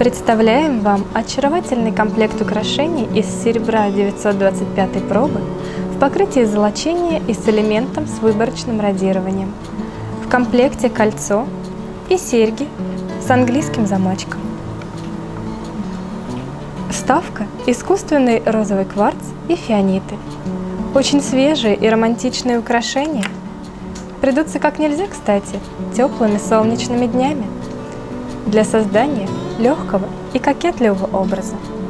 Представляем вам очаровательный комплект украшений из серебра 925 пробы в покрытии золочения и с элементом с выборочным радированием. В комплекте кольцо и серьги с английским замочком. Вставка – искусственный розовый кварц и фианиты. Очень свежие и романтичные украшения придутся как нельзя кстати теплыми солнечными днями для создания легкого и кокетливого образа.